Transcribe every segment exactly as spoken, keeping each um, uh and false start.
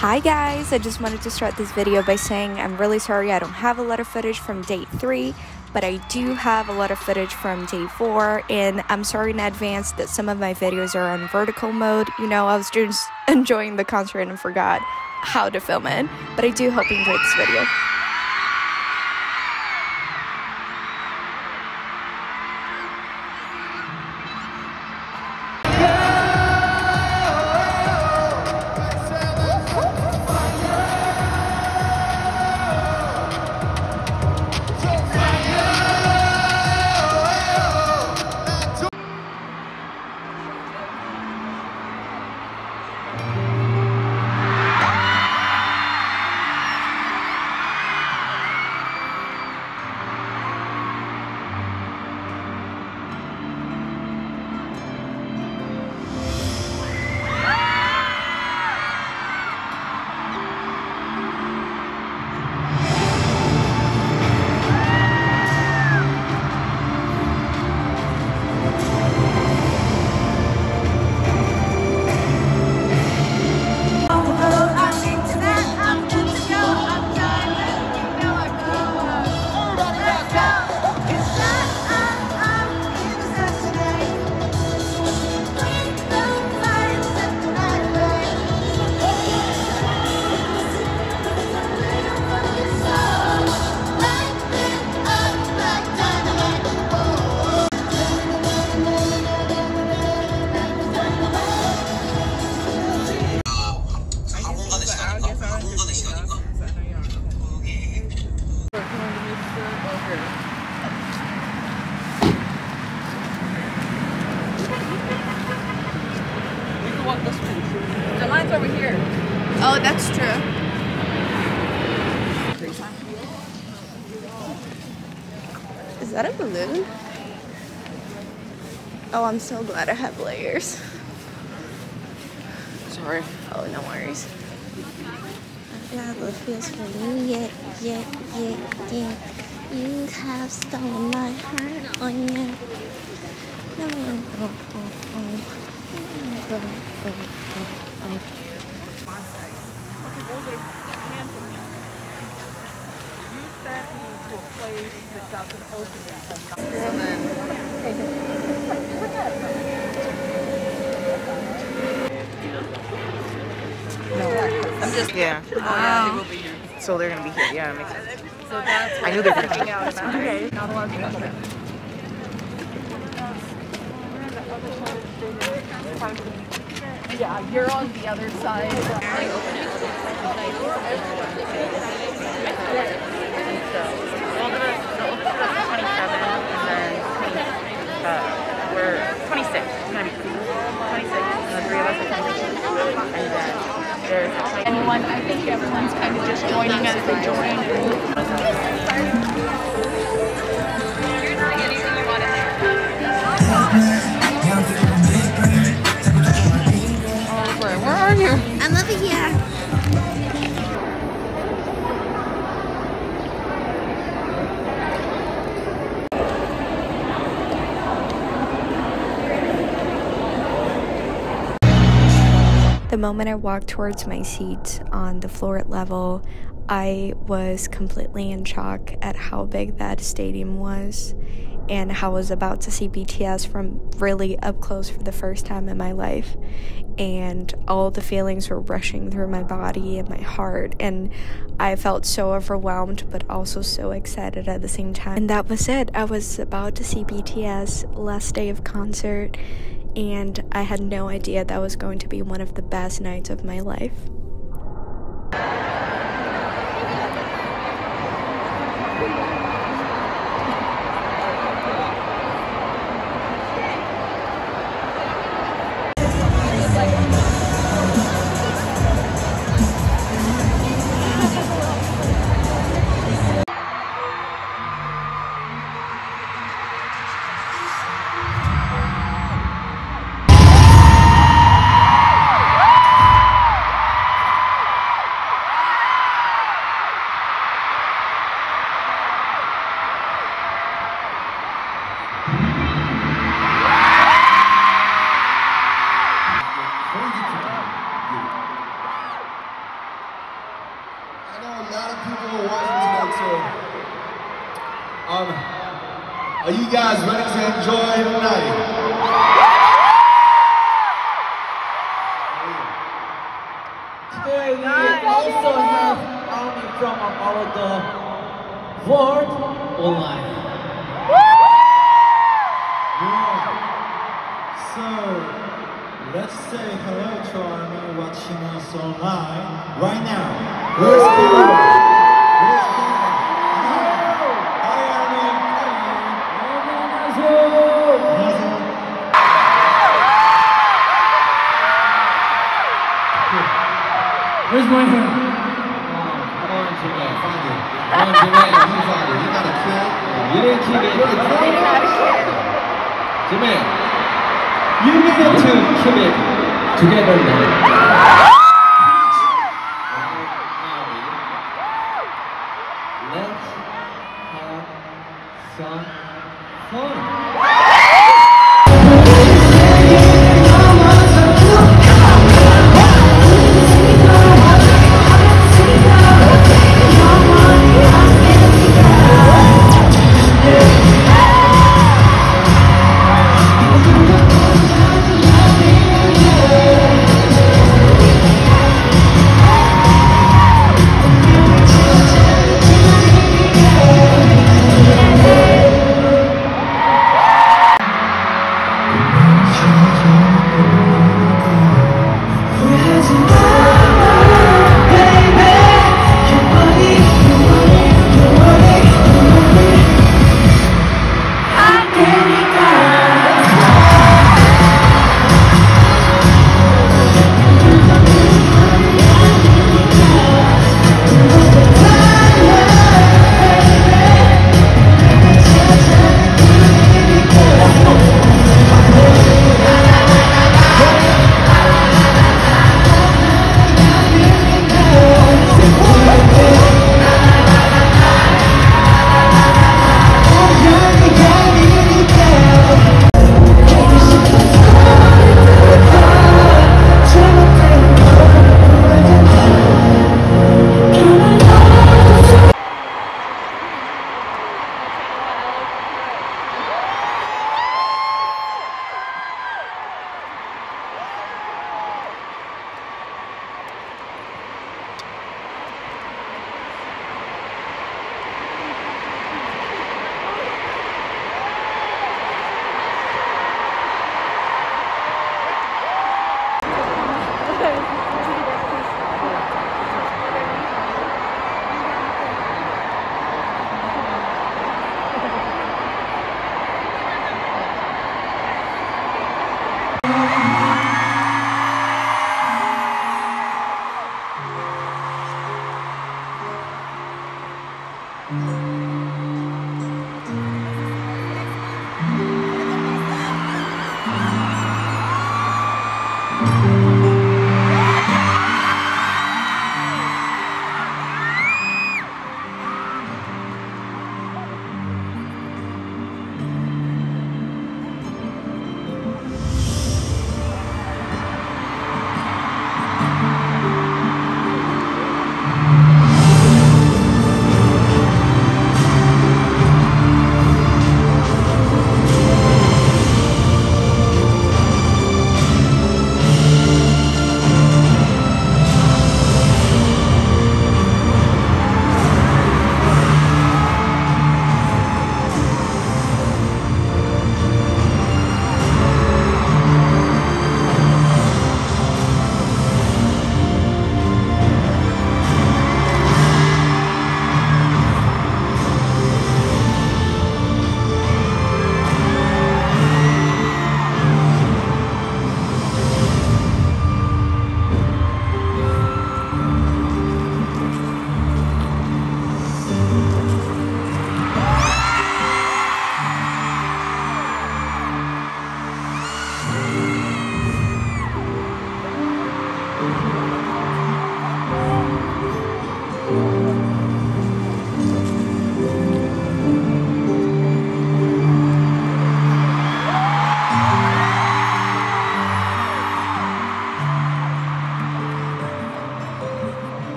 Hi guys, I just wanted to start this video by saying I'm really sorry I don't have a lot of footage from day three, but I do have a lot of footage from day four, and I'm sorry in advance that some of my videos are on vertical mode. You know, I was just enjoying the concert and forgot how to film it, but I do hope you enjoyed this video. The line's over here. Oh, that's true. Is that a balloon? Oh, I'm so glad I have layers. Sorry. Oh, no worries. I love feels for you, yeah, yeah, yeah, yeah. You have stolen my heart, oh yeah. No, no, oh, oh, oh. Oh, oh, oh, oh. I'm just Yeah. wow. So they're gonna be here. Yeah, it makes sense. So that's I knew they were gonna be out. Okay. Not a lot of people. Yeah, you're on the other side. We're twenty-six. It's gonna be twenty-six, and the three of us are twenty-six. And then there's Anyone, I think everyone's kind of just joining as they join. Where are you? I'm over here. The moment I walked towards my seat on the floor at level, I was completely in shock at how big that stadium was and how I was about to see B T S from really up close for the first time in my life. And all the feelings were rushing through my body and my heart, and I felt so overwhelmed but also so excited at the same time. And that was it. I was about to see B T S last day of concert, and I had no idea that was going to be one of the best nights of my life. lot of people watching today too. Um, are you guys ready to enjoy the night? Today we also have army from our the world online. Yeah. So let's say hello to our army watching us online right now. Where's Cuba? Where's Cuba? Hi army. Where's my hair? Come on, Jermaine, find it. Come on, Jermaine, you find it. You got a kid? You didn't keep it. Jermaine, You need you to two keep it together now. Let's have some fun. Yeah.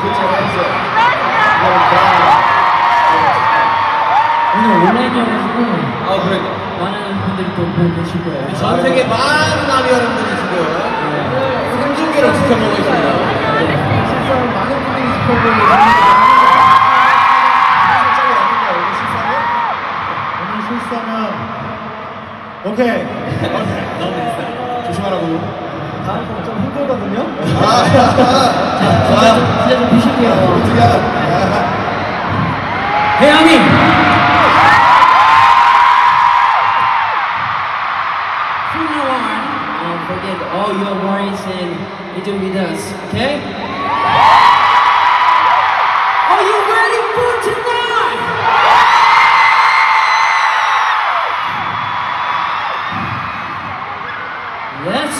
put your hands up. 오늘 온라인이어가지고 아, 그래. 많은 분들이 또 보고 계실 거예요. 전 세계 많은 남이 여러분들이 지금 생중계로 지켜보고 있습니다. 실상 많은 분들이 지켜보고 계십니다. 오늘 실수하면 오케이. 너무 됐어요. 조심하라고. 다음 좀 힘들거든요. 아, 진짜 좀, 진짜 좀 비실게요. 어떻게 대한민! From now on, um, forget all your worries and enjoy with us, okay? Are you ready for tonight? Let's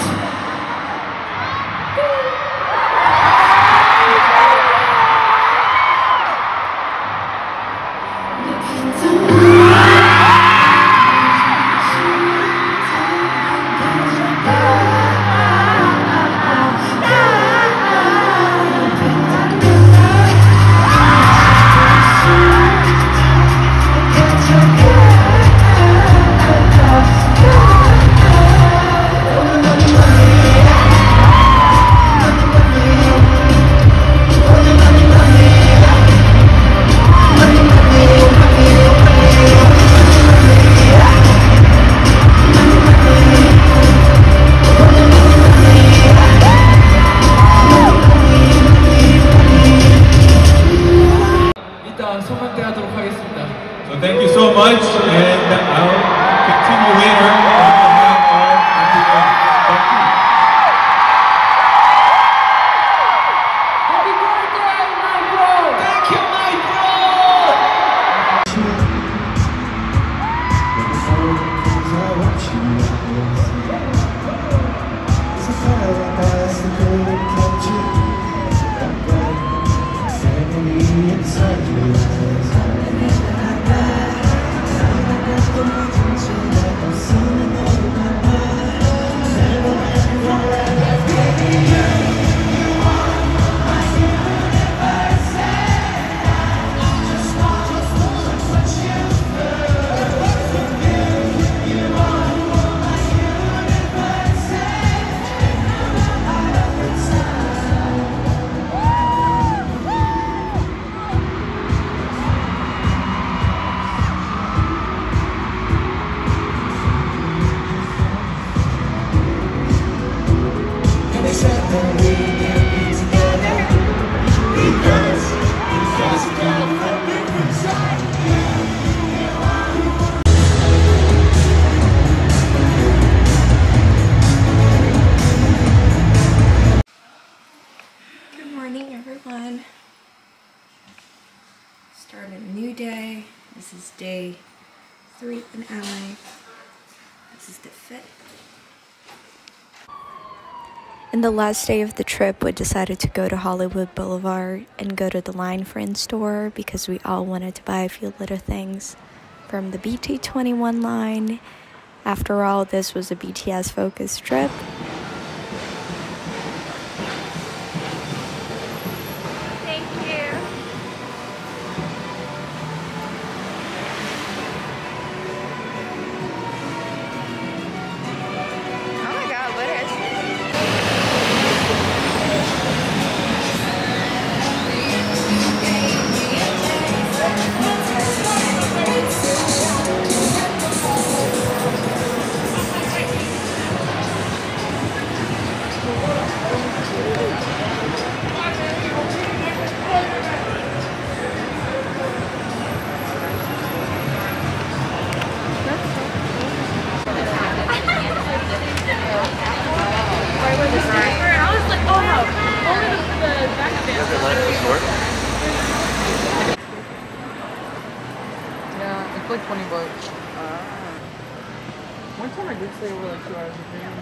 So thank you so much, and I'll continue later on behalf of everyone. Thank you. Happy birthday, my bro! Thank you, my bro! Good morning, everyone. Start a new day. This is day three in L A. This is the fit. And the last day of the trip, we decided to go to Hollywood Boulevard and go to the Line Friend store because we all wanted to buy a few little things from the B T twenty-one line. After all, this was a B T S focused trip. Thank you. Oh my god, what is Yeah, it's like twenty bucks. One time I did stay over like two hours with me.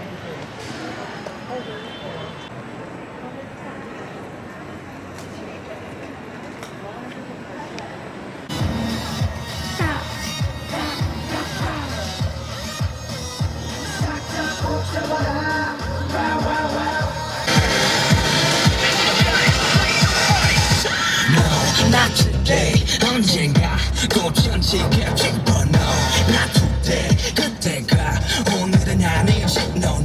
Not today 언젠가 꼭 천지가 짚어 no Not today 그때가 오늘은 아니지 no